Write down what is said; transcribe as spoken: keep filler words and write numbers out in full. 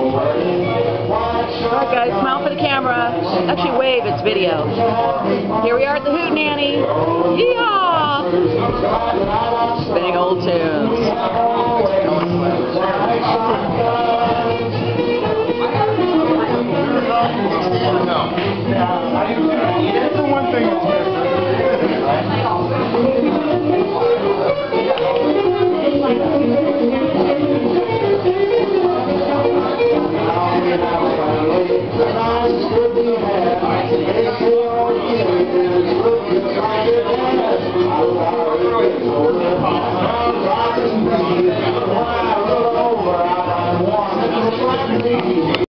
Alright guys, smile for the camera. Actually wave, it's video. Here we are at the Hootenanny. Yeehaw! Spinning old tunes.